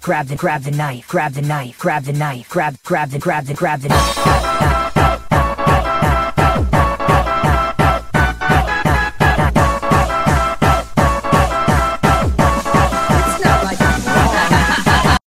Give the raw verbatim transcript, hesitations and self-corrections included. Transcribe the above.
grab the grab the knife, grab the knife, grab the knife, grab grab the grab the grab the knife, knife, knife.